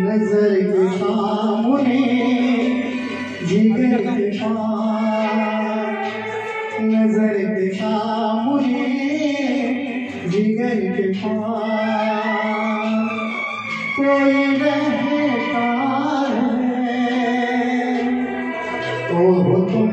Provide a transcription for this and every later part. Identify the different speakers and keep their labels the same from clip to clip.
Speaker 1: नजर के सामने जिगर के पास, नजर के सामने जिगर के पास कोई रहता है तो हो तुम।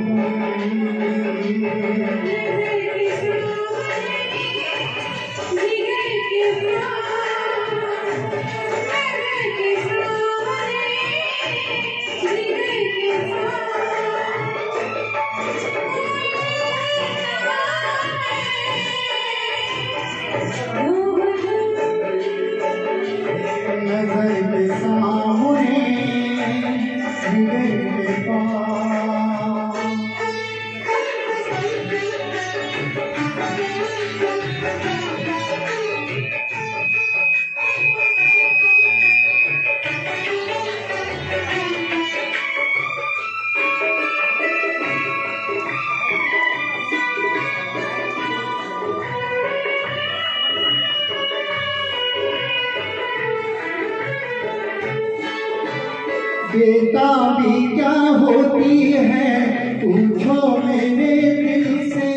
Speaker 1: नजर के सामने जिगर के पास, देता भी क्या होती है पूछो मेरे दिल से,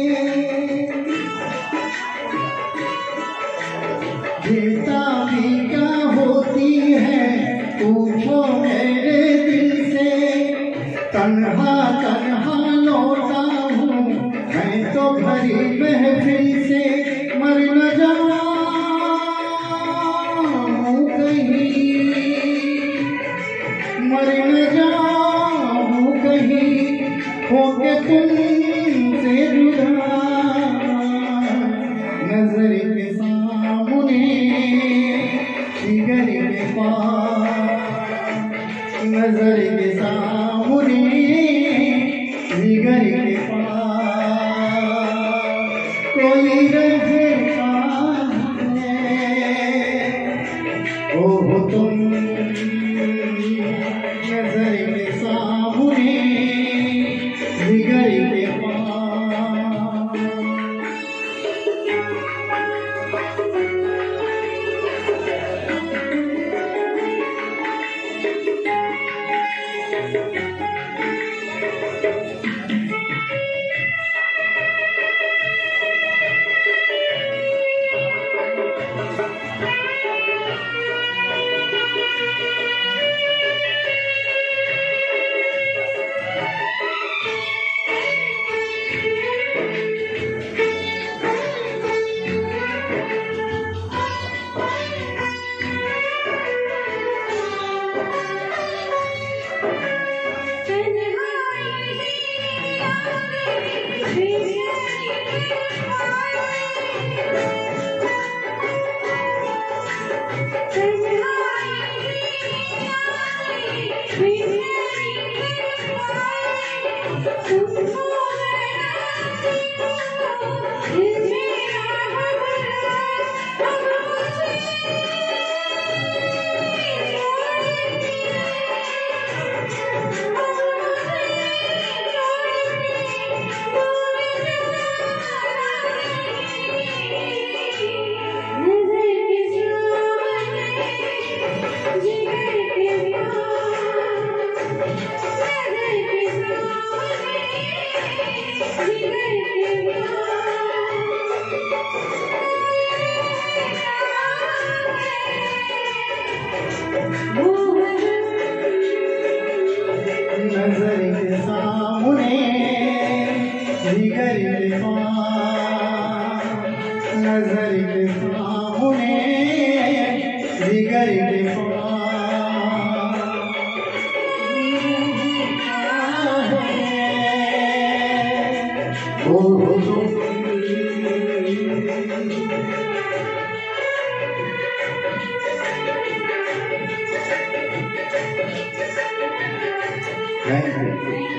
Speaker 1: देता भी क्या होती है पूछो मेरे दिल से। तन्हा तन्हा लौटा हूँ मैं तो भरी महफिल से, मर न जाऊं कहीं, मर न जाऊं कहीं होके तुमसे जुदा। नजर के सामने जिगर के पास, नजर के सामने जिगर के पास कोई रहता है ओ हो तुम। नजर के सामने जिगर के पास, नजर के सामने जिगर के पास, नजर के सामने जिगर के पास ओ Thank you.